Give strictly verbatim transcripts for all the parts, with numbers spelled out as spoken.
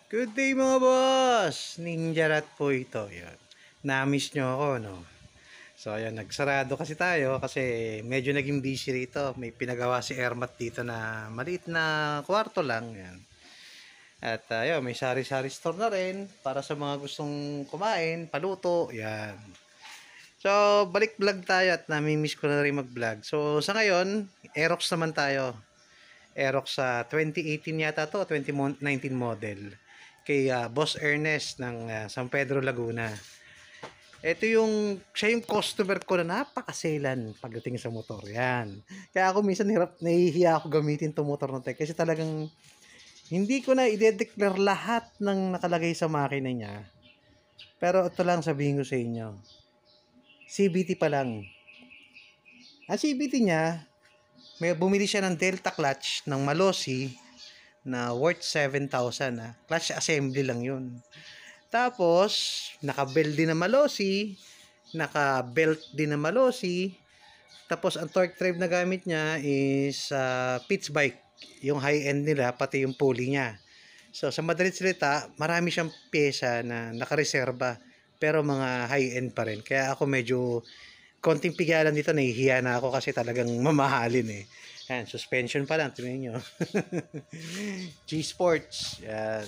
Good day mga boss! Ninja Rat po ito. Yan. Na-miss nyo ako, no? So, ayan, nagsarado kasi tayo kasi medyo naging busy rito. May pinagawa si Ermat dito na maliit na kwarto lang. Yan. At uh, ayun, may sari-sari store na rin para sa mga gustong kumain, paluto. Yan. So, balik vlog tayo at nami-miss ko na rin mag-vlog. So, sa ngayon, Aerox naman tayo. Aerox sa uh, twenty eighteen yata to, twenty nineteen model. Kay uh, Boss Ernest ng uh, San Pedro, Laguna. Ito yung, siya yung customer ko na napakaselan pagdating sa motor. Yan. Kaya ako minsan hirap, nahihiya ako gamitin itong motor na ito. Kasi talagang, hindi ko na i-declare lahat ng nakalagay sa makina niya. Pero ito lang sabihin ko sa inyo. C V T pa lang. Ang C V T niya, may bumili siya ng Delta clutch ng Malossi na worth seven thousand. Ha? Clutch assembly lang yun. Tapos, naka-belt din na Malossi, naka-belt din na Malossi. Tapos, ang torque drive na gamit niya is uh, pitch bike. Yung high-end nila, pati yung pulley niya. So, sa madalit salita, marami siyang pyesa na nakareserba. Pero mga high-end pa rin. Kaya ako medyo konting pigalan dito, nahihiya na ako kasi talagang mamahalin eh. Yan, suspension pa lang, tingnan nyo. G-Sports. Yan.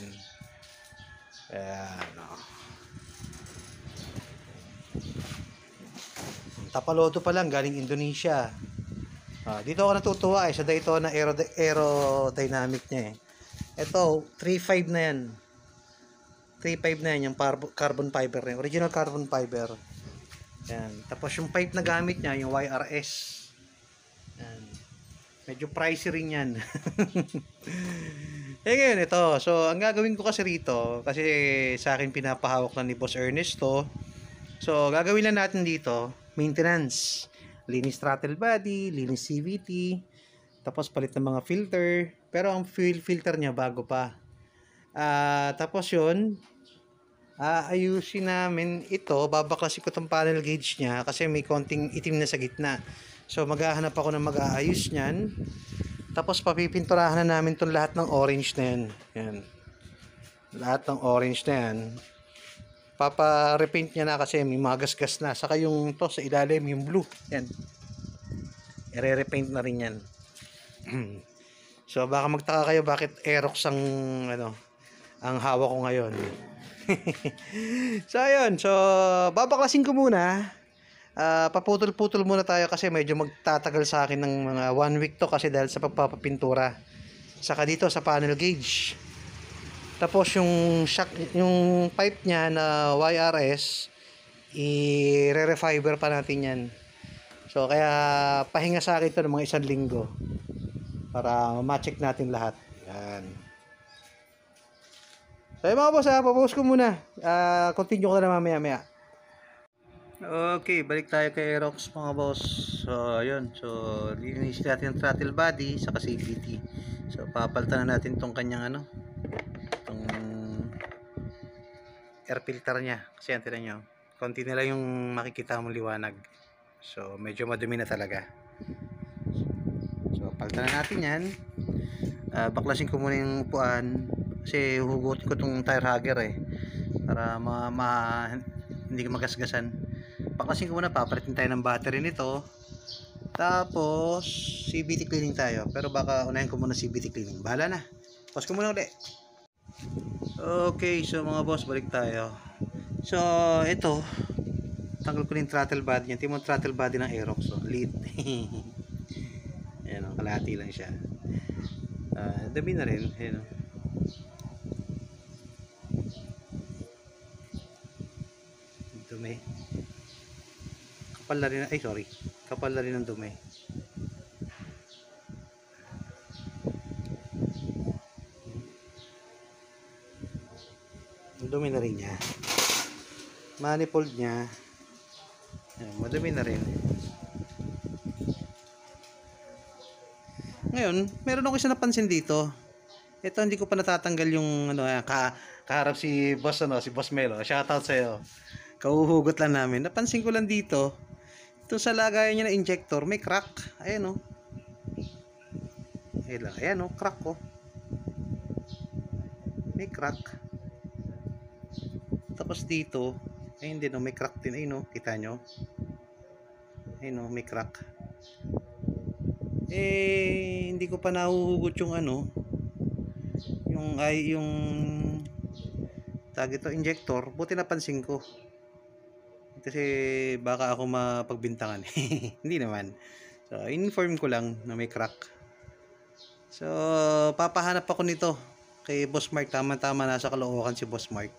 Yan. Oh. Tapalodo pa lang, galing Indonesia. Ah, dito ako natutuwa eh, sa Daytona aero, aerodynamic niya eh. Ito, three point five na yan. three point five na yan, yung carbon fiber na yan. Original carbon fiber. Yan. Tapos yung pipe na gamit niya, yung Y R S. Yan. Medyo pricey rin yan. Eh ngayon ito. So, ang gagawin ko kasi rito, kasi sa akin pinapahawak na ni Boss Ernest to. So, gagawin lang natin dito, maintenance. Linis throttle body, linis C V T, tapos palit ng mga filter. Pero ang fuel filter niya bago pa. Uh, tapos yun, aayusin namin ito, babaklasin ko itong panel gauge niya kasi may konting itim na sa gitna. So maghahanap ako ng mag-aayos niyan. Tapos papipinturahan na namin itong lahat ng orange na yan. Yan. Lahat ng orange na yan. Papa-repaint niya na kasi may magasgas na. Saka yung to sa ilalim, yung blue. Yan. I-repaint na rin yan. So baka magtaka kayo bakit Aerox ang ano, ang hawak ko ngayon. So ayun, so babaklasin ko muna. Uh, paputol-putol muna tayo kasi medyo magtatagal sa akin ng mga one week to kasi dahil sa pagpapapintura. Saka dito sa panel gauge. Tapos yung shock, yung pipe niya na Y R S, i-re-refiber pa natin yan. So kaya pahinga sa akin to ng mga isang linggo para ma-check natin lahat. Yan. So yung mga boss ha, papost ko muna. Uh, continue ko na mamaya maya. Okay, balik tayo kay Aerox mga boss. So ayun, so linisin natin ang throttle body sa C V T. So papalitan na natin tong kanyang ano, tong air filter niya. Kasi yan, tinan nyo, konti na lang yung makikita mong liwanag. So medyo madumi na talaga. So palitan na natin yan. uh, Baklasin ko muna yung upuan kasi hugot ko tong tire hugger eh, para ma, ma hindi magasgasan. Baklasin ko muna, papalitin tayo ng battery nito. Tapos C V T cleaning tayo. Pero baka unahin ko muna C V T cleaning. Bahala na. Pause ko muna ulit. Okay, so mga boss, balik tayo. So ito, tanggal ko na yung throttle body niya. Tingnan mo throttle body ng Aerox. So, lit. Ayan o, kalahati lang siya. uh, Dami na rin. Ayan o. Dumi. Kapal na rin, ay sorry, kapal na rin ng dumi. Dumi na rin niya. Manifold niya, ayan, madumi na rin. Ngayon, meron ako isa napansin dito. Ito hindi ko pa natatanggal yung ano, ka, kaharap si boss ano, si Boss Melo. Shoutout sa iyo. Kauhugot lang namin. Napansin ko lang dito, ito sa lagayan niya na injector, may crack. Ayan o. Ayan, ayan o, crack o. May crack. Tapos dito, ayun din, oh, may crack din. Ayun, oh, kita nyo? Ayun, oh, may crack. Eh, hindi ko pa nahuhugot yung ano, yung ay yung tag ito, injector. Buti napansin ko. Kasi baka ako mapagbintangan. Hindi naman. So, inform ko lang na may crack. So, papahanap ako nito kay Boss Mark. Tama-tama nasa Caloocan si Boss Mark.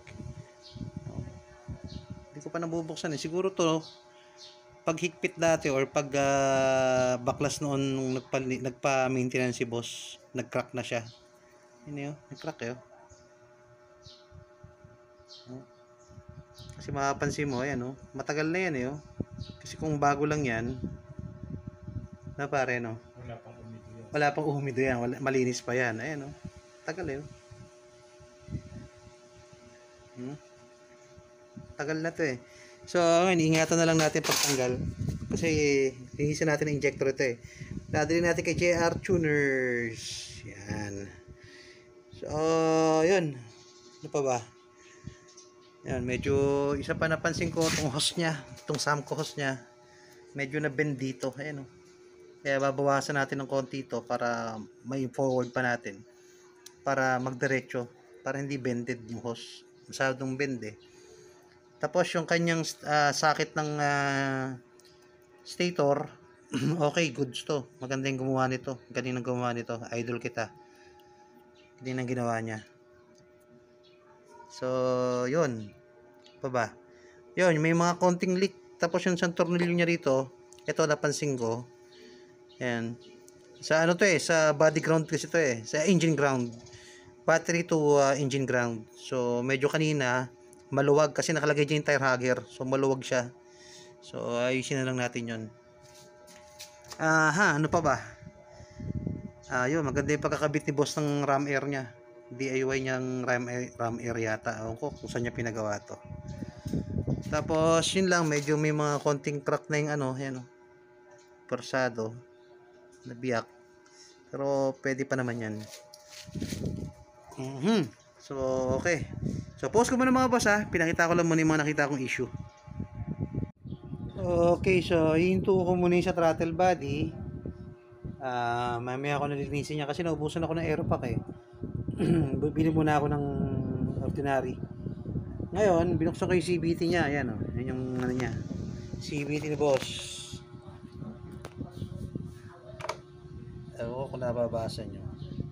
Hindi ko pa nabubuksan eh. Siguro to pag higpit dati or pag uh, baklas noon nung nagpa, nagpa-maintenance si Boss, nag-crack na siya. Yun yun, nag-crack yun. Kasi mapapansin mo, ayan oh, matagal na yan eh oh. Kasi kung bago lang yan, na pare no? Wala pang umido yan. Wala pang umido yan, wala, malinis pa yan. Ayan oh, tagal eh oh. Hmm? Tagal na to eh. So, ngayon, ingatan na lang natin pagtanggal. Kasi, linisin natin ang injector ito eh. Dadali natin kay J R Tuners. Yan. So, yun. Ano pa ba? Yan, medyo, isa pa napansin ko, itong hose niya, itong Samco hose niya, medyo na-bend dito. Ayan o. Kaya babawasan natin ng konti ito para may forward pa natin. Para magdiretso. Para hindi bended yung hose. Masyadong bend eh. Tapos yung kanyang uh, sakit ng uh, stator, okay, goods to. Maganda yung gumawa nito. Galing ang gumawa nito. Idol kita. Galing ang ginawa niya. So, yun. Pa ba? Yun, may mga konting leak. Tapos yung isang tornilyo niya rito, ito napansin ko. Ayan. Sa ano to eh, sa body ground kasi to eh. Sa engine ground. Battery to uh, engine ground. So, medyo kanina, maluwag kasi nakalagay dyan yung tire hugger. So, maluwag siya. So, ayusin na lang natin yun. Aha, ano pa ba? Ah, yun, maganda yung pagkakabit ni boss ng ram air niya. D I Y niyang ram air, ram air yata. Ewan ko kung saan niya pinagawa to. Tapos, yun lang, medyo may mga konting crack na yung ano, yan o. Persado. Nabiyak. Pero, pwede pa naman yan. Mm-hmm. So, okay. So, pause ko muna mga boss ha. Pinakita ko lang muna yung mga nakita kong issue. Okay, so, hinto ko muna yung sa throttle body. Ah, uh, mamaya ako nalinisin niya kasi naubusan ako ng aeropack eh. Bili muna ako ng ordinary. Ngayon, binuksan ko yung C V T niya. Ayan o. Oh. Yan yung ano niya. C V T ni boss. Ewan ko kung nababasa nyo.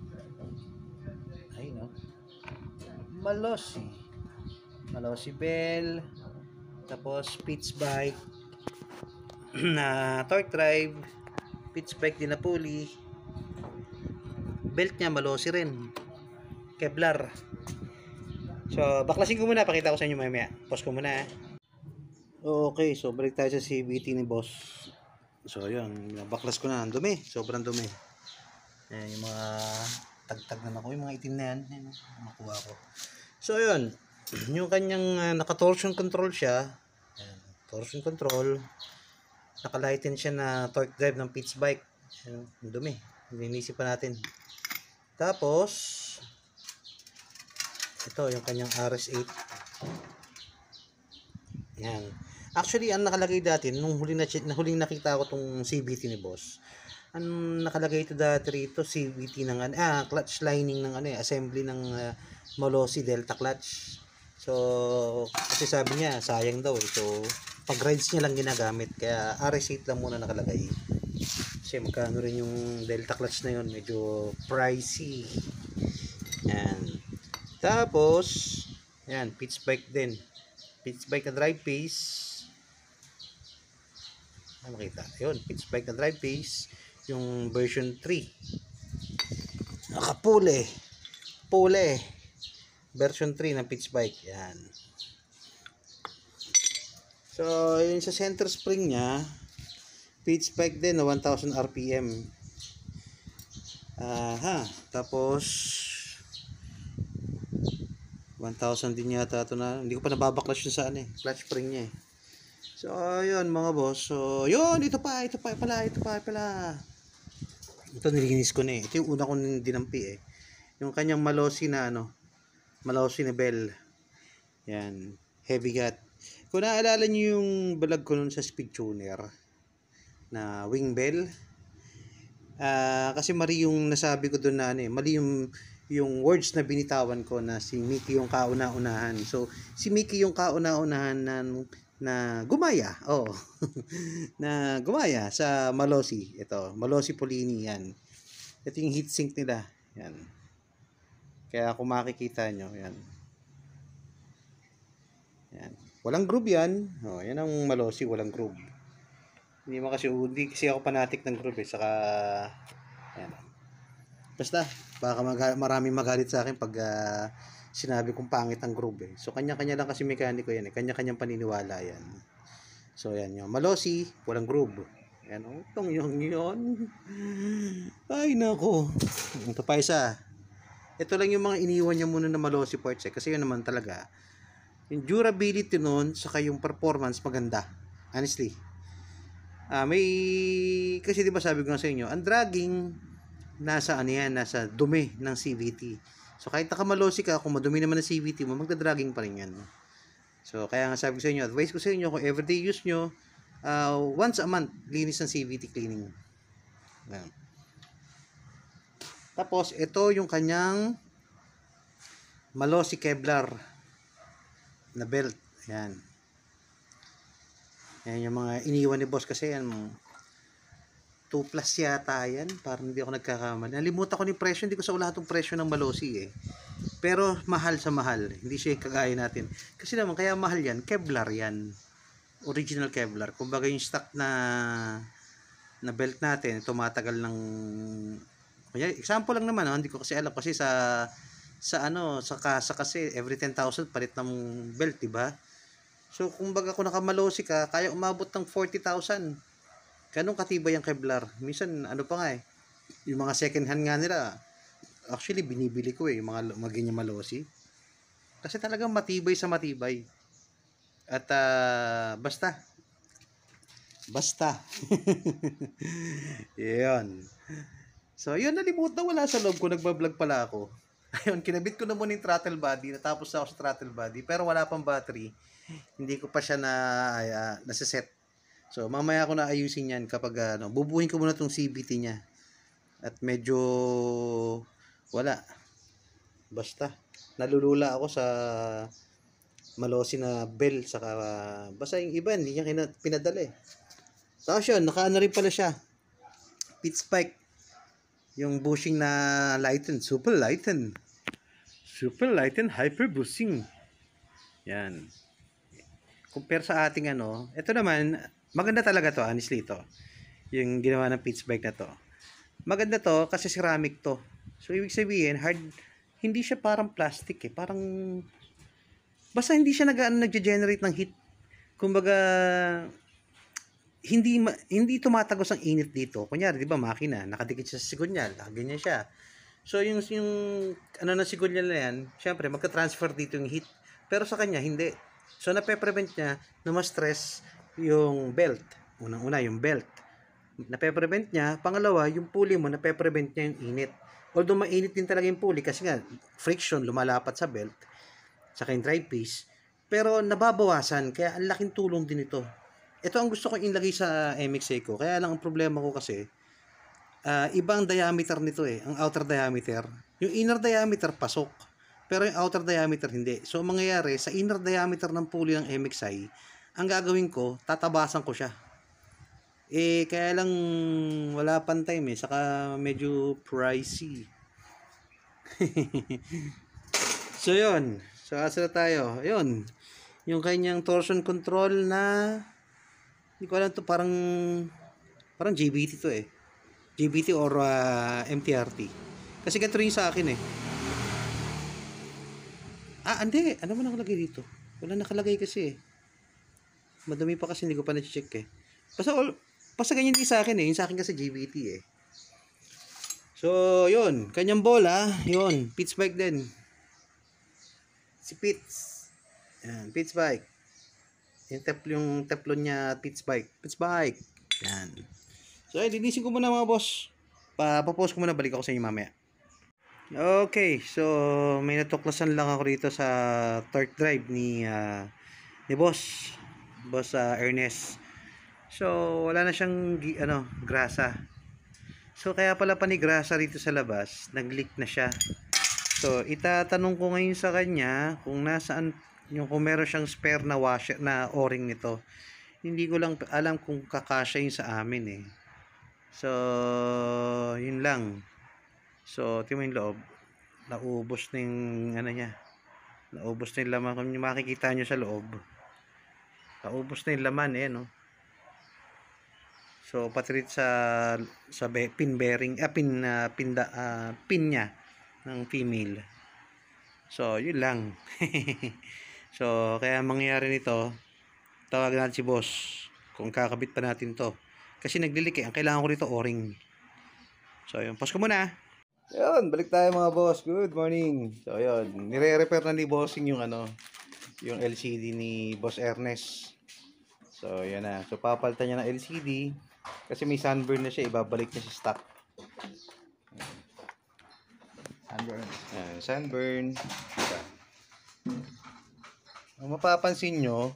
Ay no. Malossi. Malossi bell. Tapos pitch bike. Na torque drive. Pitch bike din na pulley. Belt niya Malossi rin. Kevlar. So, baklasin ko muna. Pakita ko sa inyo mamaya. Pause ko muna. Okay, so balik tayo sa C V T ni boss. So, yun. Baklas ko na. Ang dumi. Sobrang dumi. Ayan, yung mga tagtag na ako. Yung mga itim na yan. Ayan, makuha ko. So, yun. Yung kanyang uh, naka-torsion control siya. Ayan, torsion control. Naka-lighten siya na torque drive ng pitch bike. Ayan, ang dumi. Linisip pa natin. Tapos, ito yung kanyang R S eight. Yan. Actually, ang nakalagay dati, nung huling, na, huling nakita ko tong C V T ni boss, ang nakalagay ito dati rito, C V T ng, ah, clutch lining ng ano eh, assembly ng uh, Malossi Delta clutch. So, kasi sabi niya, sayang daw eh. So, pag rides niya lang ginagamit, kaya R S eight lang muna nakalagay. Kasi magkano rin yung Delta clutch na yun, medyo pricey. Yan. Tapos, yan, pitch bike din. Pitch bike na drive pace. Ano makita? Yun, pitch bike na drive pace. Yung version three. Nakapule. Pule. Version three ng pitch bike. Yan. So, yun sa center spring niya, pitch bike din na one thousand R P M. Aha. Tapos, one thousand din yata ito na. Hindi ko pa nababaklas yun sa ano eh. Clutch spring niya eh. So, yun mga boss. So, yun. Ito pa. Ito pa pala. Ito pa pala. Ito nilinis ko na eh. Ito yung una kong dinampi eh. Yung kanyang Malossi na ano. Malossi na bell. Yan. heavy gut. Kung naaalala nyo yung vlog ko nun sa speed tuner na wing bell, ah kasi mali yung nasabi ko doon na ano eh, mali yung yung words na binitawan ko na si Mickey yung kauna-unahan. So, si Mickey yung kauna-unahan na, na gumaya. Oh. na gumaya sa Malossi. Ito, Malossi Polini yan. Ito yung heat sink nila. Yan. Kaya kung makikita nyo, yan. Yan. Walang groove yan. Oh, yan ang Malossi, walang groove. Hindi mo kasi, hindi kasi ako fanatic ng groove eh. Saka, yan. Basta, baka mag- maraming magalit sa akin pag uh, sinabi kong pangit ang groove eh. So, kanya-kanya lang kasi mekaniko yan eh. Kanya-kanyang paniniwala yan. So, yan yung Malossi, walang groove. Yan, oh, itong yung yun. Ay, nako. Ito pa isa. Ito lang yung mga iniwan niya muna na Malossi parts eh. Kasi yun naman talaga. Yung durability nun, saka yung performance maganda. Honestly. Ah, may, kasi di ba sabi ko nga sa inyo, ang dragging, nasa ano yan, nasa dumi ng C V T. So kahit nakamalossi ka, kung madumi naman ng C V T mo, magda-dragging pa rin yan. So kaya nga sabi ko sa inyo, advice ko sa inyo, kung everyday use nyo, uh, once a month, linis ng C V T cleaning. Ayan. Tapos ito yung kanyang Malossi Kevlar na belt. Ayan. Ayan yung mga iniwan ni boss kasi yan, two plus yata yan, parang hindi ako nagkakamali. Nalimutan ko ni presyo, hindi ko sa lahat ng presyo ng Malossi eh. Pero mahal sa mahal, hindi siya kagaya natin. Kasi naman kaya mahal yan, Kevlar yan. Original Kevlar. Kumbaga yung stock na na belt natin, tumatagal ng kunya, example lang naman, oh, hindi ko kasi alam kasi sa sa ano, sa kasa kasi every ten thousand palit ng belt, di ba? So kumbaga kung nakamalossi ka, kaya umabot ng forty thousand. Ganong katibay ang Kevlar. Minsan, ano pa nga eh, yung mga second hand nga nila, actually, binibili ko eh, yung mga maging Malossi. Kasi talagang matibay sa matibay. At, uh, basta. Basta. Yun. So, yun, nalimutan, wala sa loob ko, nagbablog pala ako. Ayun, kinabit ko na muna yung throttle body, natapos na ako sa throttle body, pero wala pang battery. Hindi ko pa siya na, uh, nasa-set. So, mamaya ko na ayusin yan kapag, ano, bubuhin ko muna tong C V T niya. At medyo, wala. Basta, nalulula ako sa Malossi na bell, saka, uh, basta yung iba, hindi niya kina- pinadala eh. Tapos yun, nakaano rin pala siya. Pit spike. Yung bushing na lighten, super lighten. Super lighten, hyper boosting. Yan. Compare sa ating ano, ito naman, maganda talaga to, honestly to. Yung ginawa ng pitch bike na to. Maganda to kasi ceramic to. So, ibig sabihin, hard, hindi siya parang plastic eh. Parang, basta hindi siya nag, ano, nag-generate ng heat. Kumbaga, hindi hindi tumatagos ang init dito. Kunyari, di ba, makina, nakadikit siya sa sigunyal, ganyan siya. So, yung, yung ano na sigunyal na yan, syempre, magka-transfer dito yung heat. Pero sa kanya, hindi. So, nape-prevent niya na ma-stress yung belt. Unang-una, yung belt. Nape-prevent niya. Pangalawa, yung pulley mo, nape-prevent niya yung init. Although mainit din talaga yung pulley kasi nga, friction, lumalapat sa belt. Saka yung drive piece. Pero nababawasan, kaya ang laking tulong din ito. Ito ang gusto kong ilagay sa M X A ko. Kaya lang ang problema ko kasi, uh, ibang diameter nito eh. Ang outer diameter. Yung inner diameter, pasok. Pero yung outer diameter, hindi. So, ang mangyayari, sa inner diameter ng pulley ng M X I, ang gagawin ko, tatabasan ko siya. Eh, kaya lang, wala pang time eh. Saka, medyo pricey. So, yun. So, asa na tayo. Yun. Yung kanyang torsion control na, hindi ko alam to, parang, parang G B T to eh. G B T or uh, M T R T. Kasi ganito rin sa akin eh. Ah, hindi. Ano mo nakalagay dito? Wala nakalagay kasi eh. Madumi pa kasi hindi ko pa na-check eh. Basta, all, basta ganyan din sa akin eh. Yung sa akin kasi G B T eh. So, yun. Kanyang bola, yun. Pitch bike din. Si Pitts. Yan, pitch bike. Yung, tep, yung teflon niya, pitch bike. Pitch bike. Yan. So, ay, linisin ko muna mga boss. Pa-post ko muna. Balik ako sa inyo mamaya. Okay, so may natuklasan lang ako rito sa torque drive ni uh, ni boss. Boss ah, Ernest. So, wala na siyang gi- ano, grasa. So, kaya pala panigrasa rito sa labas, nag-leak na siya. So, itatanong ko ngayon sa kanya kung nasaan yung kung meron siyang spare na washer na o-ring nito. Hindi ko lang alam kung kakasya yun sa amin eh. So, yun lang. So, tingnan mo yung loob. Naubos na yung ano niya. Naubos na yung laman. Kung makikita nyo sa loob. Naubos na yung laman eh, no? So, pati rin sa, sa be, pin bearing, ah, pin, uh, pin, da, ah, pin niya ng female. So, yun lang. So, kaya mangyayari nito, tawagan natin si boss kung kakabit pa natin to. Kasi naglilik eh. Ang kailangan ko rito o-ring. So, yun. Pause ko muna. Yun, balik tayo mga boss. Good morning. So, yun. Nire-repair na ni bossing yung ano, yung L C D ni Boss Ernest. So, yan na. So, papalitan niya ng L C D. Kasi may sunburn na siya. Ibabalik niya sa stock. Sunburn. Yan, sunburn. Diba? Ang mapapansin nyo,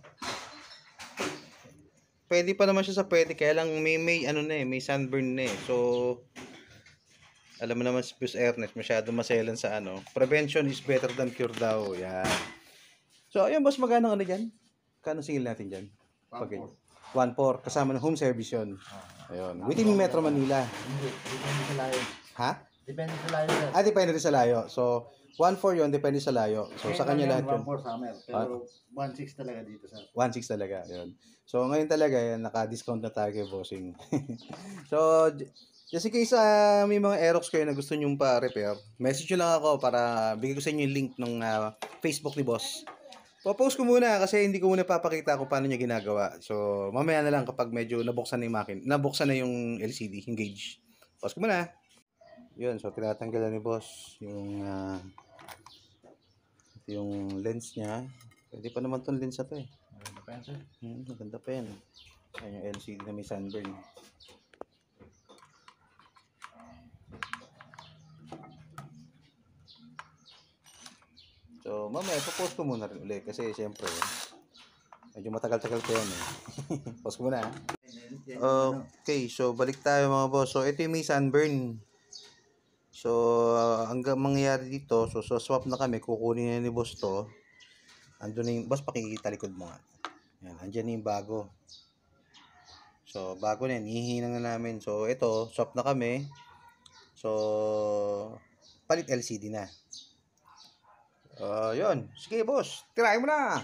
pwede pa naman siya sa pwede. Kaya lang may, may ano na eh. May sunburn na eh. So, alam mo naman si Boss Ernest, masyado maselan sa ano. Prevention is better than cure daw. Yan. So, ayun boss, magkano ano dyan? Kano singil natin dyan? one four. Kasama ng home service yun. Ayun. Within Metro Manila. Depende sa layo. Ha? Depende sa layo. Ah, depende rin sa layo. So, one four yun, depende sa layo. So, sa kanya lahat yun. one four summer. Pero one six talaga dito sa. one six talaga. Yun. So, ngayon talaga, yan, naka-discount na tayo kay bossing. So, just in case uh, may mga Aerox kayo na gusto nyong pa-repair, message nyo lang ako para bigay ko sa inyo yung link ng uh, Facebook ni boss. Popost ko muna kasi hindi ko muna papakita kung paano niya ginagawa. So, mamaya na lang kapag medyo nabuksan na yung makin, nabuksan na yung L C D, yung gauge. Post ko muna. Yun, so tinatanggalan ni boss yung uh, yung lens niya. Pwede pa naman tong lens na to eh. Maganda pa yan, sir. Hmm, maganda pa yan. Ayan yung L C D na may sunburn. So, mamaya, popost ko muna rin ulit kasi siyempre, medyo matagal-tagal ko yan eh. Post ko muna ha. Okay, so balik tayo mga boss. So, ito yung may sunburn. So, uh, hanggang mangyayari dito, so, so swap na kami, kukunin na ni boss to. Andun na yung, boss, pakikita likod mo nga. Yan, andyan na yung bago. So, bago na yan, hihinang na namin. So, ito, swap na kami. So, palit L C D na. Uh, yun. Sige, boss. Tirahin mo na.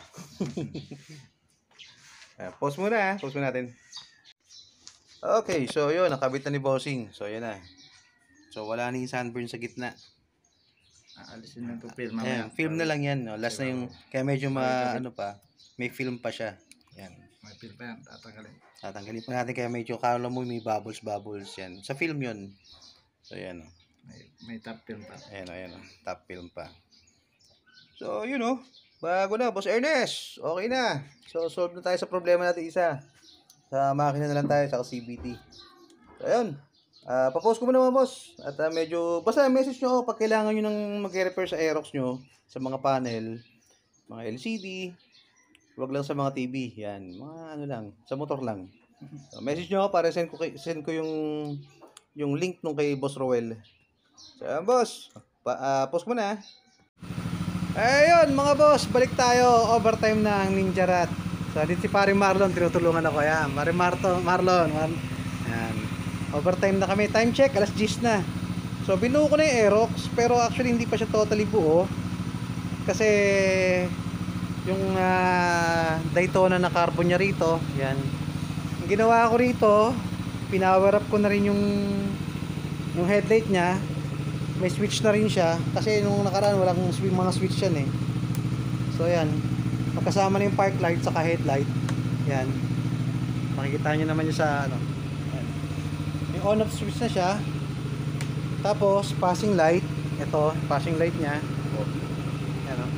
uh, pause muna. Pause muna natin. Okay. So, yun. Nakabit na ni bossing. So, yun na. So, wala na yung sunburn sa gitna. Aalisin na ito film. Ayan, film na lang yan. No? Last na yung, kaya medyo ma, ano pa, may film pa siya. Yan. May film pa yan. Tatanggalin. Tatanggalin pa natin kaya medyo kala mo may bubbles, bubbles yan. Sa film yun. So, yan. No? May, may top film pa. Ayan, ayan. Top film pa. So, yun o. Bago na, Boss Ernest. Okay na. So, solve na tayo sa problema natin isa. Sa makina na lang tayo, sa C B T. So, ayun. Uh, papost ko muna mga boss. At uh, medyo, basta message nyo ako pag kailangan nyo nang mag-repair sa Aerox nyo, sa mga panel, mga L C D, wag lang sa mga T V. Yan. Mga ano lang, sa motor lang. So, message nyo ako para send ko, kay, send ko yung, yung link nung kay Boss Roel. So, ayun, boss. Pa, uh, post ko muna. Ayun mga boss, balik tayo. Overtime na ang Ninja Rat. So dito si Paring Marlon, tinutulungan ako. Yan, Paring Marto, Marlon. Mar Yan. Overtime na kami. Time check, alas diyes na. So binuo ko na yung Aerox, pero actually hindi pa siya totally buo. Kasi yung uh, Daytona na carbon niya rito, yan. Ang ginawa ko rito, pinower up ko na rin yung yung headlight niya. May switch na rin siya kasi nung nakaraan walang mga switch yan eh. So yan, magkasama na yung park light saka headlight. Yan, makikita nyo naman yung sa ano, yan. Yung on off switch na siya. Tapos passing light, ito passing light nya. Yan, oh.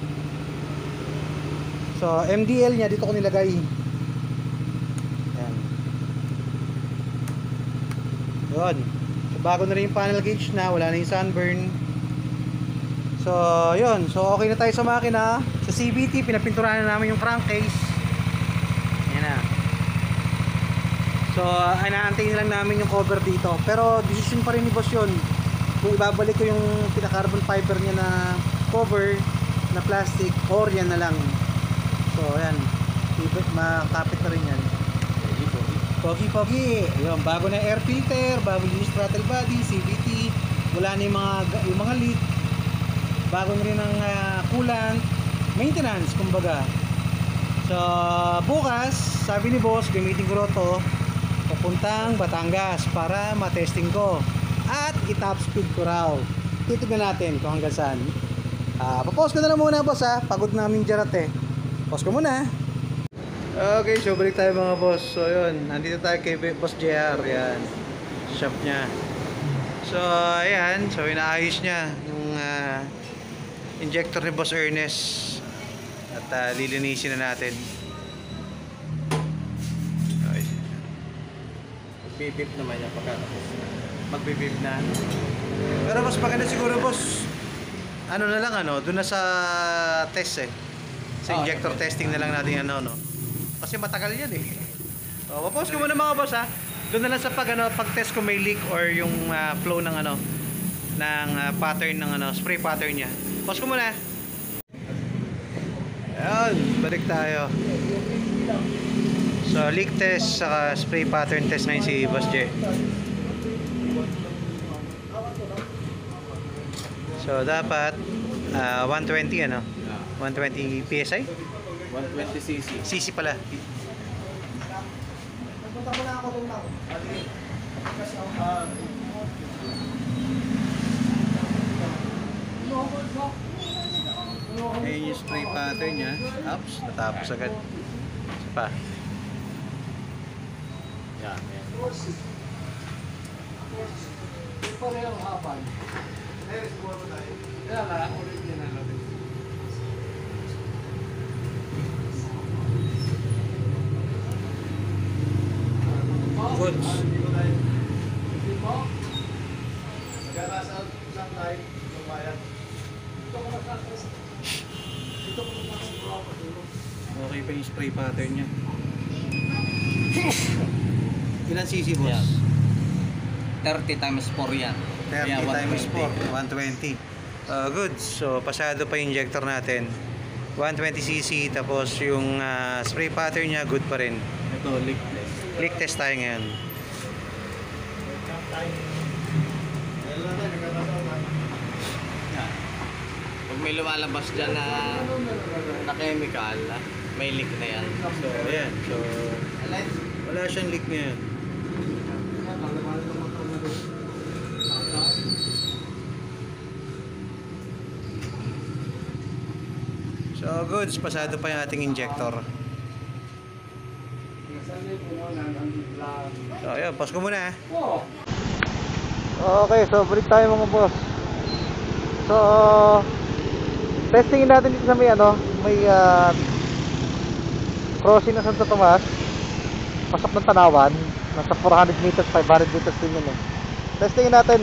So M D L nya dito ko nilagay. Yan. Yun. Bago na rin yung panel gauge na, wala na yung sunburn. So, yun. So, okay na tayo sa makina. Sa C B T, pinapinturahan na namin yung crankcase. So, inaantay lang namin yung cover dito. Pero decision pa rin ni boss yun. Kung ibabalik ko yung pinaka-carbon fiber niya na cover na plastic or yan na lang. So, ayan. Makapit na rin yan. Pogi pogi. Yung bago na air filter, bago yung throttle body, C V T, wala na yung mga yung mga leak. Bago na rin ang uh, coolant, maintenance kumbaga. So, bukas, sabi ni boss, gamitin ko to papuntang Batangas para matesting ko at i-top speed ko raw. Titignan natin kung hanggang saan. Ah, uh, papause ko na lang muna boss ha. Pagod namin jarat eh. Pause ko muna. Okay, so balik tayo mga boss. So yun, nandito tayo kay Boss J R. Yan, shop niya. So ayan, so inaayos niya yung uh, injector ni Boss Ernest. At uh, lilinisin na natin. Okay. Bibip naman yung pagkatapos. Magbibib na. Pero mas maganda siguro boss, ano na lang ano, doon na sa test eh. Sa injector oh, okay. Testing na lang natin ano no. Kasi matagal yan eh. O, papause ko muna mga boss ha. Doon na lang sa pag, ano, pag-test ko may leak or yung uh, flow ng ano ng uh, pattern ng ano, spray pattern niya. Pause ko muna. Ayun, balik tayo. So, leak test saka spray pattern test ngayon si Boss J. So, dapat uh, one twenty ano? one twenty P S I? one twenty C C. C C pala. Ayun yung spray pattern niya. Ups, natapos agad. Isa pa. Yan, yan. Parehong hapon. Kaya lang, original na rin. Goods. Okay pa yung spray pattern niya. Ilan cc boss? Yan. thirty times four yan. thirty Yeah, times four, one twenty. one twenty. Uh, good. So, pasado pa yung injector natin. one twenty C C, tapos yung uh, spray pattern niya, good pa rin. Ito, leak test. Leak test tayo ngayon. Yan. Pag may lumalabas dyan na, na chemical, may leak na yan. So, ayan. So, wala siyang leak ngayon. So, goods. Pasado pa yung ating injector. So, ayun. Pause ko muna. Okay, so balik tayo mga boss. So, testingin natin dito sa may ano, may uh, crossing na Santo Tomas. Pasok ng Tanawan. Nasa four hundred meters, five hundred meters din yun eh. Testingin natin.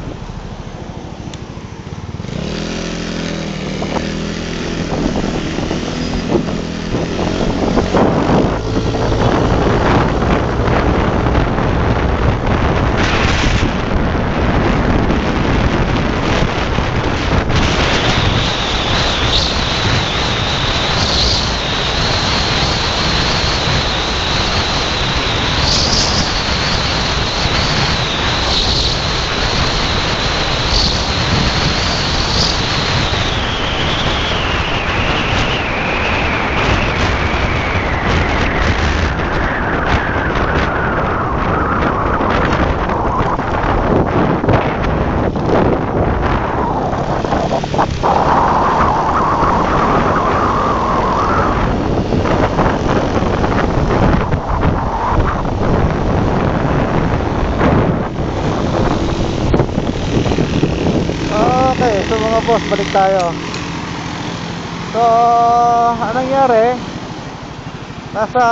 So mga boss, balik tayo. So, anong nangyari? Nasa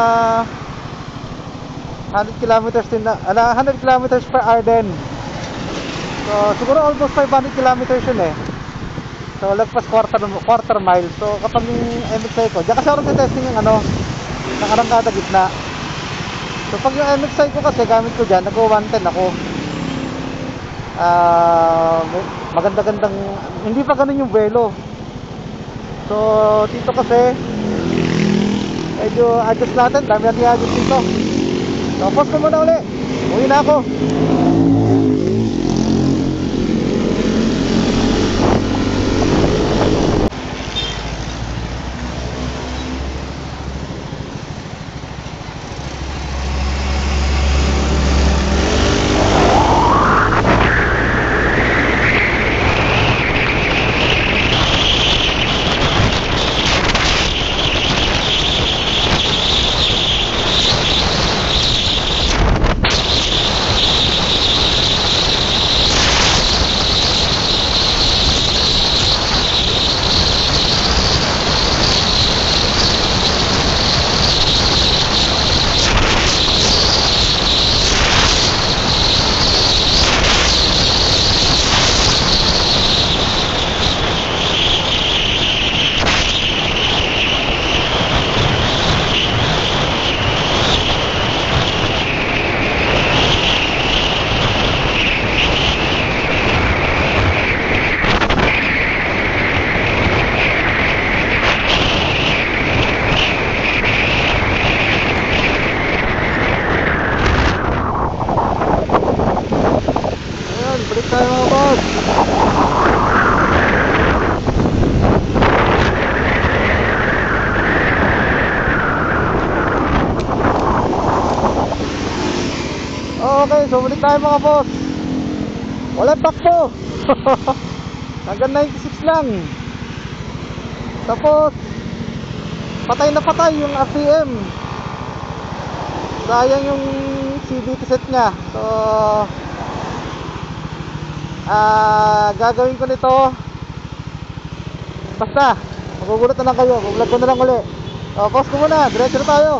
one hundred kilometers din na, ano, one hundred kilometers per hour din. So, siguro almost five hundred kilometers yun eh. So, lagpas quarter, quarter mile. So, kapag yung M X I ko, diyan kasi ako nag-testing yung ano, ng arangkada gitna. So pag yung M X I ko kasi gamit ko dyan, nag-one ten ako. Ah, may- maganda-gandang, hindi pa ganun yung velo. So dito kasi medyo adjust natin, dami natin i-adjust dito. So pause ko muna uli, uwi na ako. Ayan, balik tayo mga boss. Okay, so balik tayo mga boss. Walang takbo. Hanggang ninety-six lang. Tapos patay na patay yung R P M. Sayang yung C V T set niya. So ah gagawin ko nito, basta magugulat na lang kayo, vlog ko na lang uli. So pause ko muna, diretso na tayo.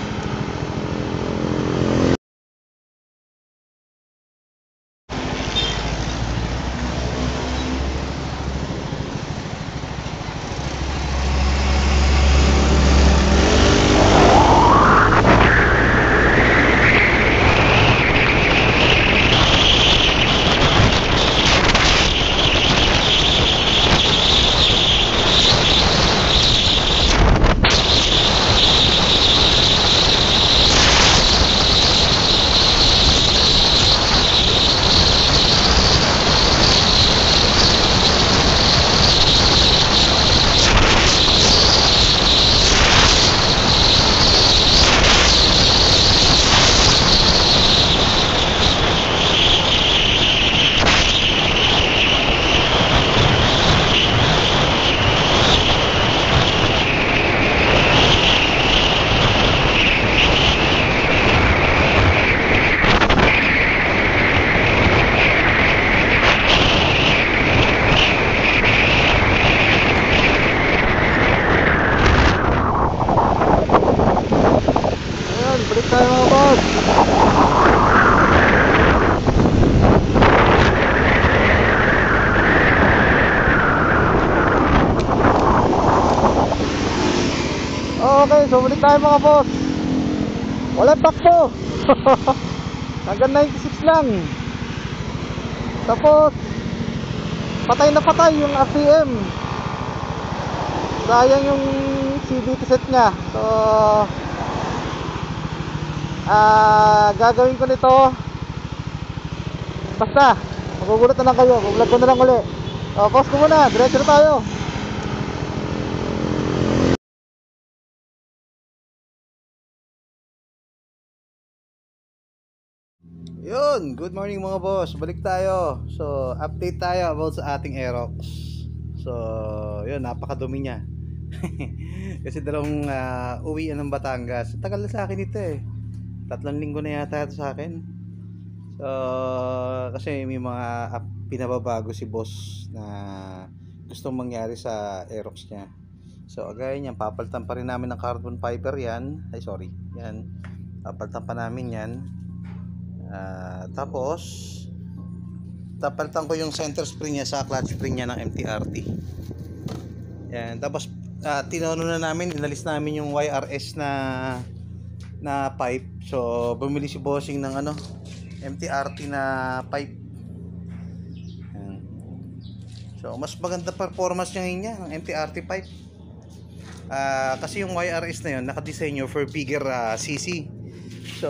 Ayan, balik tayo mga boss. Okay, so balik tayo mga boss. Walang takbo. Hanggang ninety-six lang. Tapos patay na patay yung R P M. Sayang yung C V T set niya. So ah gagawin ko nito, basta magugulat na lang kayo, vlog ko na lang uli. So pause ko muna, diretso na tayo. Yun, good morning mga boss, balik tayo. So update tayo about sa ating Aerox. So yun, napakadumi niya. Kasi dalawang uh, uwian ng Batangas. Tagal na sa akin ito eh, tatlong linggo na yata ito sa akin. So kasi may mga uh, pinababago si boss na gustong mangyari sa Aerox niya. So agaya niyan, papalitan pa rin namin ng carbon fiber yan. Ay sorry, yan, papalitan pa namin yan. Uh, tapos tapalitan ko yung center spring niya sa clutch spring niya ng M T R T. Yan, tapos uh, tinono na namin, inalis namin yung Y R S na na pipe. So bumili si bossing ng ano, M T R T na pipe. Ayan. So mas maganda performance niya niya ng M T R T pipe. Ah, kasi yung Y R S na yun naka-design for bigger uh, C C. So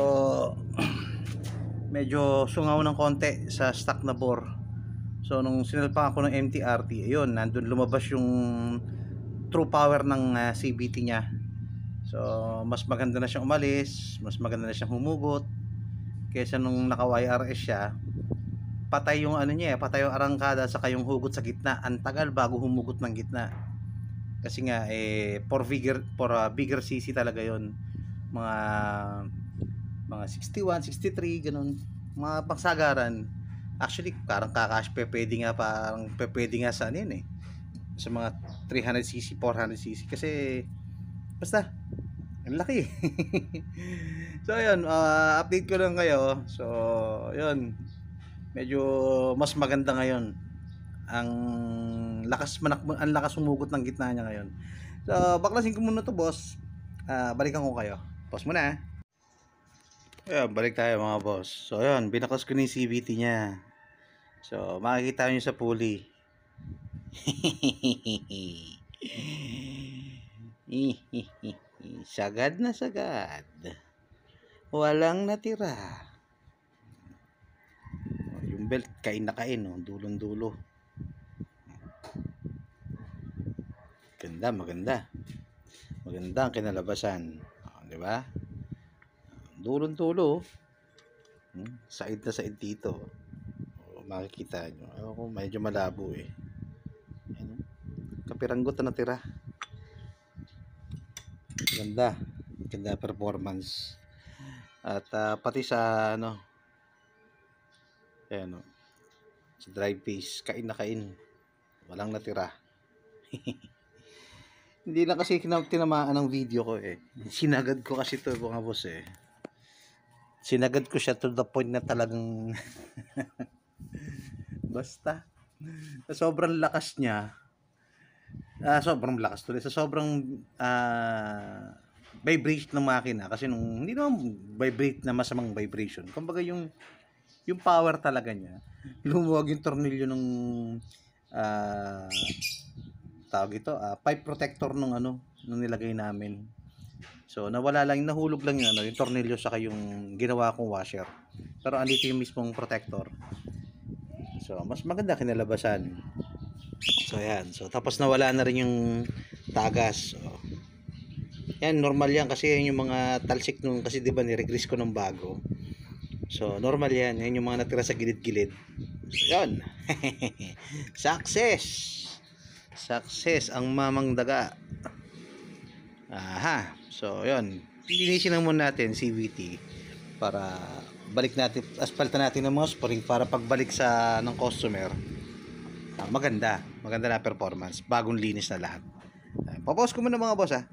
medyo sungaw ng konti sa stock na bore. So nung sinalpak ako ng M T R T, ayun, nandun lumabas yung true power ng uh, C V T niya. So mas maganda na siyang umalis, mas maganda na siyang humugot kaysa nung naka Y R S siya. Patay yung ano niya, patay yung arangkada saka yung hugot sa gitna. Ang tagal bago humugot ng gitna. Kasi nga eh for bigger for uh, bigger C C talaga 'yon. Mga mga sixty-one, sixty-three ganun. Mga pangsagaran. Actually, parang kakash pwede nga parang pwede nga sa ano yun eh. Sa mga three hundred C C, four hundred C C kasi basta ang laki. So ayun, uh, update ko lang kayo. So ayun, medyo mas maganda ngayon. Ang lakas manakbo, ang lakas humugot ng gitna niya ngayon. So baklasin ko muna to, boss. Uh, balikan ko kayo. Pause muna. Ayan, balik tayo mga boss. So ayun, binaklas ko na yung C V T niya. So makikita nyo sa pulley. Sagad na sagad. Walang natira. Yung belt kain na kain, oh, dulong dulo. Ganda, maganda. Maganda ang kinalabasan. Oh, di ba? Dulong dulo. Hmm, side na side dito. Oh, makikita nyo. Ako, medyo malabo eh. Ayan, kapiranggot na natira. Ganda. Ganda performance. At uh, pati sa ano, ayan, oh, sa drive piece, kain na kain. Walang natira. Hindi na kasi tinamaan ng video ko eh. Sinagad ko kasi ito mga boss eh. Sinagad ko siya to the point na talagang basta sa sobrang lakas niya, ah, sobrang lakas tuloy, sa sobrang ah, vibration ng makina kasi nung hindi naman vibrate na masamang vibration. Kumbaga yung yung power talaga niya. Lumuwag yung tornilyo ng ah, tawag ito, ah, pipe protector nung ano, nung nilagay namin. So nawala lang, nahulog lang yung ano, yung tornilyo saka yung ginawa kong washer. Pero andito yung mismong protector. So mas maganda kinalabasan. So ayan, so tapos nawala na rin yung tagas. So, yan, normal yan kasi yan yung mga talsik nung, kasi di ba ni-regrease ko ng bago. So normal yan, yan yung mga natira sa gilid-gilid. So yun. Success. Success ang mamang daga. Aha. So yun, linisin lang muna natin C V T para balik natin, aspaltan natin ng mga spring para pagbalik sa ng customer, ah, maganda, maganda na performance, bagong linis na lahat. Papause ko muna mga boss ha.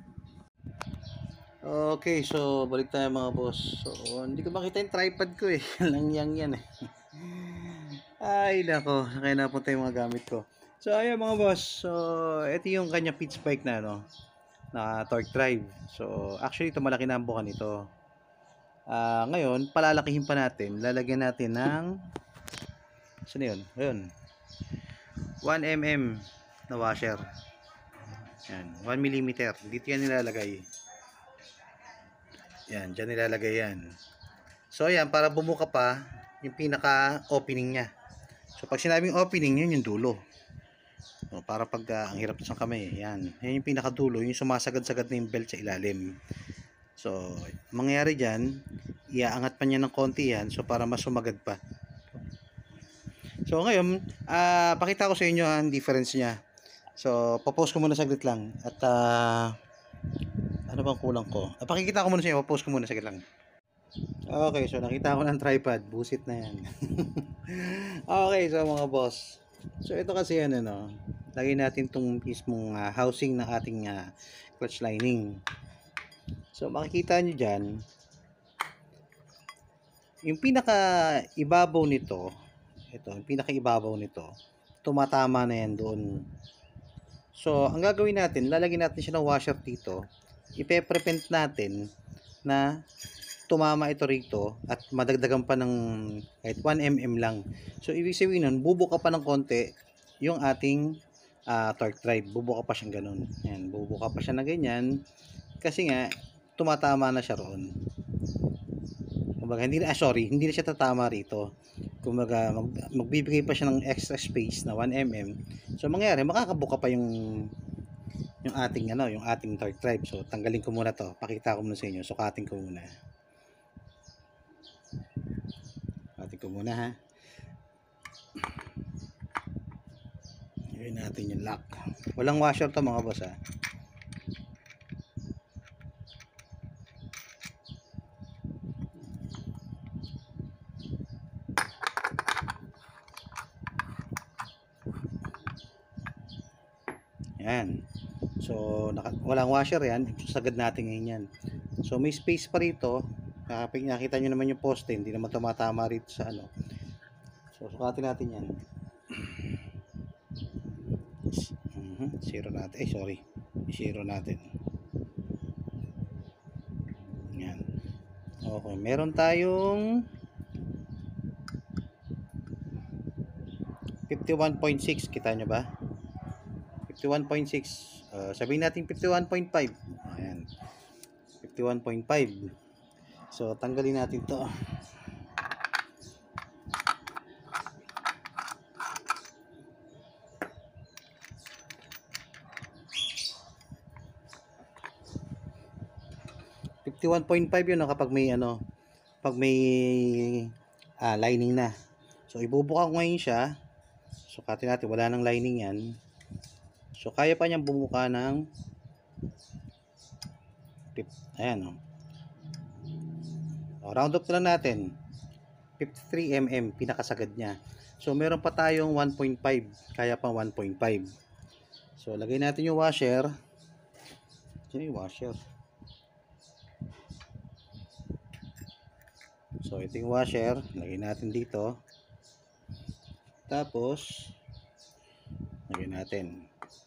Okay, so balik tayo mga boss. So hindi ko makita yung tripod ko eh. Lang yang yan eh. Ay nako, kaya napunta yung mga gamit ko. So ayun mga boss, so ito yung kanya pitch bike na no, na torque drive. So actually ito malaki na ang buka nito. Uh, ngayon palalakihin pa natin, lalagyan natin ng saan yun? Ayun, one millimeter na washer. Yan, one millimeter. Dito yan nilalagay. Yan, dyan nilalagay yan. So ayan, para bumuka pa yung pinaka opening nya. So pag sinabing opening, yun yung dulo. So, para pag uh, ang hirap sa kamay, yan. Yan yung pinakadulo, yung sumasagad-sagad na yung belt sa ilalim. So, mangyayari dyan, iaangat pa niya ng konti yan, so para mas sumagad pa. So, ngayon, uh, pakita ko sa inyo ang difference niya. So, papause ko muna saglit lang. At, uh, ano bang kulang ko? Uh, pakikita ko muna sa inyo, papause ko muna saglit lang. Okay, so nakita ko ng tripod, busit na yan. Okay, so mga boss. So, ito kasi yan, ano, lagay natin itong mismong uh, housing ng ating uh, clutch lining. So makikita nyo dyan, yung pinaka ibabaw nito, ito, yung pinaka ibabaw nito, tumatama na yan doon. So ang gagawin natin, lalagyan natin siya ng washer dito, ipe-prevent natin na tumama ito rito at madagdagan pa ng kahit one millimeter lang. So ibig sabihin nun, bubuka pa ng konti yung ating uh, torque drive. Bubuka pa siyang ganun. Yan, bubuka pa siya na ganyan kasi nga tumatama na siya roon. Kumbaga, hindi na, ah, sorry, hindi na siya tatama rito. Kumbaga, mag, magbibigay pa siya ng extra space na one millimeter. So mangyari, makakabuka pa yung yung ating ano, yung ating torque drive. So tanggalin ko muna to. Pakita ko muna sa inyo. Sukatin ko muna. Sukatin ko muna ha. Gawin natin yung lock. Walang washer to mga boss ha. Yan. So, naka, walang washer yan. Sagad natin ngayon yan. So, may space pa rito. Nakita nyo naman yung poste. Hindi naman tumatama rito sa ano. So, sukatin natin yan. Uh-huh. Zero natin. Eh, sorry. Zero natin. Yan. Okay. Meron tayong fifty-one point six. Kita nyo ba? fifty-one point six. Uh, sabihin natin fifty-one point five. Ayan. fifty-one point five. So, tanggalin natin to. fifty-one point five yun no, kapag may ano, pag may ah, lining na. So, ibubuka ko ngayon siya. Sukatin natin. Wala nang lining yan. So, kaya pa niyang bumuka ng ayan o. O, round up lang natin. fifty-three millimeter, pinakasagad niya. So, meron pa tayong one point five. Kaya pa one point five. So, lagay natin yung washer. Diyan yung washer. So, ito yung washer. Lagay natin dito. Tapos, lagay natin.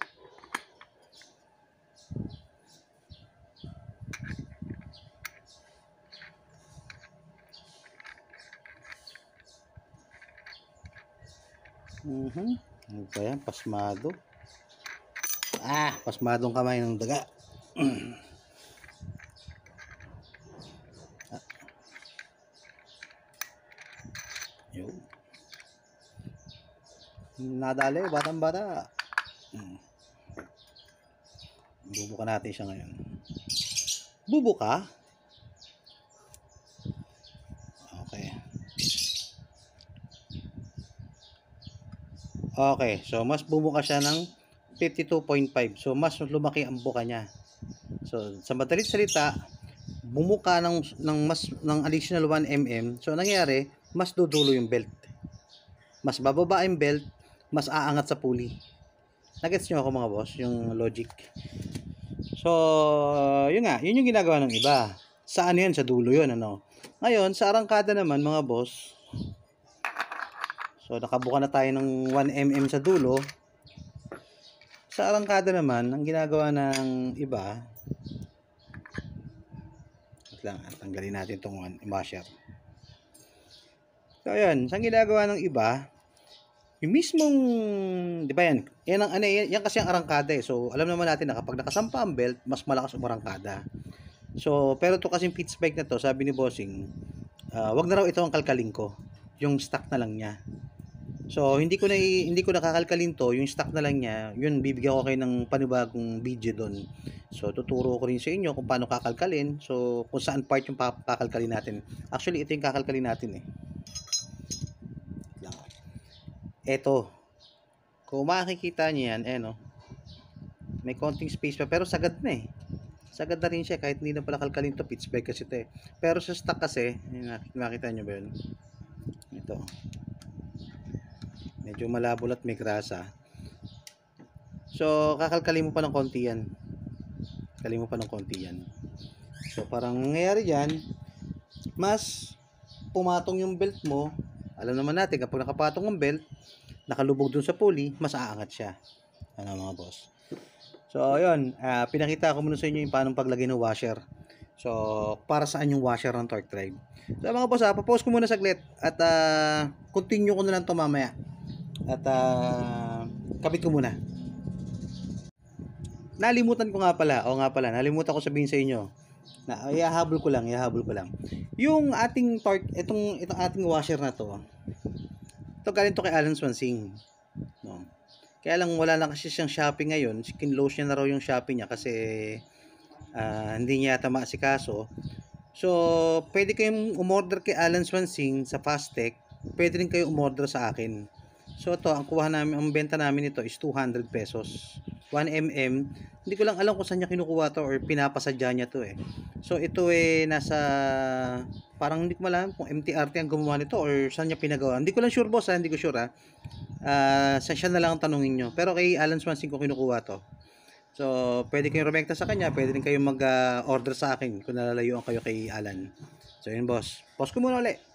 Mhm. Ano ba yan? Pasmado. Ah, pasmadong kamay ng daga. Ah. Yo. Nadali, batang bata. Hmm. Bubuka natin siya ngayon. Bubuka? Okay. Okay, so mas bumuka siya ng fifty-two point five. So mas lumaki ang buka niya. So sa madalit salita, bumuka ng ng mas ng additional one millimeter. So nangyari, mas dudulo yung belt. Mas bababa yung belt, mas aangat sa pulley. Nagets niyo ako mga boss, yung logic. So, yun nga, yun yung ginagawa ng iba. Saan yan? Sa dulo yun, ano? Ngayon, sa arangkada naman mga boss, so, nakabuka na tayo ng one millimeter sa dulo. Sa arangkada naman, ang ginagawa ng iba, wait lang, tanggalin natin itong washer. So, ayan, sa ginagawa ng iba, yung mismong, di ba yan, yan, ang, ano, yan, yan kasi ang arangkada eh. So, alam naman natin na kapag nakasampa ang belt, mas malakas ang arangkada. So, pero to kasing pitch bike na to, sabi ni Bossing, uh, wag na raw ito ang kalkalin ko. Yung stock na lang niya. So, hindi ko na hindi ko nakakalkalin to, yung stock na lang niya, yun bibigyan ko kayo ng panibagong video doon. So, tuturo ko rin sa inyo kung paano kakalkalin. So, kung saan part yung kakalkalin natin. Actually, ito yung kakalkalin natin eh. Ito. Kung makikita niyo yan, eh no. May konting space pa pero sagad na eh. Sagad na rin siya kahit hindi na pala kalkalin to, pitch bike kasi ito eh. Pero sa stock kasi, makita niyo ba yun? Ito. Medyo malabo at may grasa. So, kakalkalin mo pa ng konti yan. Kalkalin mo pa ng konti yan. So, parang nangyayari dyan, mas pumatong yung belt mo. Alam naman natin, kapag nakapatong ang belt, nakalubog dun sa pulley, mas aangat siya. Ano mga boss? So, ayun, uh, pinakita ko muna sa inyo yung paano paglagay ng washer. So, para saan yung washer ng torque drive. So, mga boss, ah, papost ko muna saglit at ah, continue ko na lang to mamaya. At ah, kabit ko muna. Nalimutan ko nga pala, o nga pala, nalimutan ko sabihin sa inyo. Na, ihahabol ko lang, ihahabol ko lang. Yung ating torque, itong, itong ating washer na to, ito galing to kay Alan Swansing. No. Kaya lang wala lang kasi siyang Shopee ngayon. Kinlose niya na raw yung Shopee niya kasi ah, hindi niya yata maasikaso. So, pwede kayong umorder kay Alan Swansing sa Fastech. Pwede rin kayo umorder sa akin. So, ito, ang kuha namin, ang benta namin ito is two hundred pesos. one millimeter. Hindi ko lang alam kung saan niya kinukuha to or pinapasadya niya to eh. So, ito eh, nasa, parang hindi ko malam kung M T R T ang gumawa nito or saan niya pinagawa. Hindi ko lang sure boss ha, hindi ko sure ha. Ah, sa siya na lang ang tanungin nyo. Pero kay Alan Swansing ko kinukuha to. So, pwede kayong rumekta sa kanya, pwede rin kayong mag-order sa akin kung nalalayuan kayo kay Alan. So, yun boss. Pause ko muna ulit.